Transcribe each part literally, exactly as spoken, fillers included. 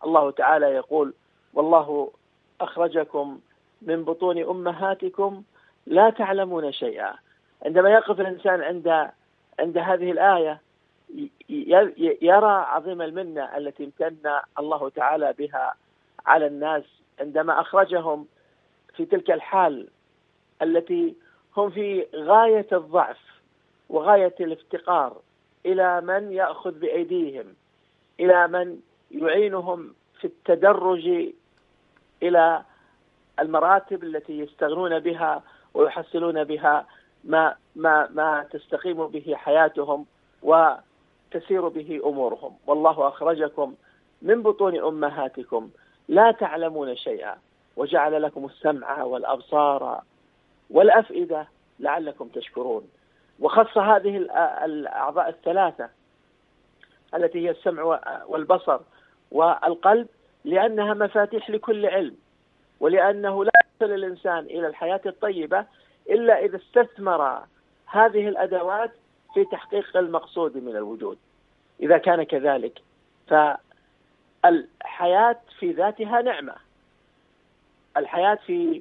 الله تعالى يقول: والله أخرجكم من بطون أمهاتكم لا تعلمون شيئا. عندما يقف الإنسان عند عند هذه الآية يرى عظيم المنة التي امتن الله تعالى بها على الناس عندما أخرجهم في تلك الحال التي هم في غاية الضعف وغاية الافتقار إلى من يأخذ بأيديهم، إلى من يعينهم في التدرج إلى المراتب التي يستغنون بها ويحصلون بها ما ما ما تستقيم به حياتهم وتسير به أمورهم. والله أخرجكم من بطون أمهاتكم لا تعلمون شيئا وجعل لكم السمع والأبصار والأفئدة لعلكم تشكرون. وخص هذه الأعضاء الثلاثة التي هي السمع والبصر والقلب لأنها مفاتيح لكل علم، ولأنه لا يصل الإنسان إلى الحياة الطيبة إلا إذا استثمر هذه الأدوات في تحقيق المقصود من الوجود. إذا كان كذلك فالحياة في ذاتها نعمة، الحياة في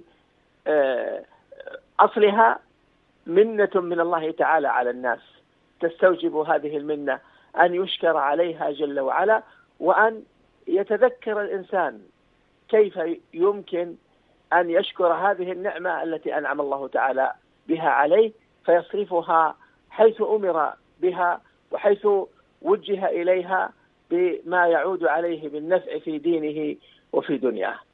أصلها منة من الله تعالى على الناس، تستوجب هذه المنة أن يشكر عليها جل وعلا، وأن يتذكر الإنسان كيف يمكن أن يشكر هذه النعمة التي أنعم الله تعالى بها عليه، فيصرفها حيث أمر بها وحيث وجه إليها بما يعود عليه بالنفع في دينه وفي دنياه.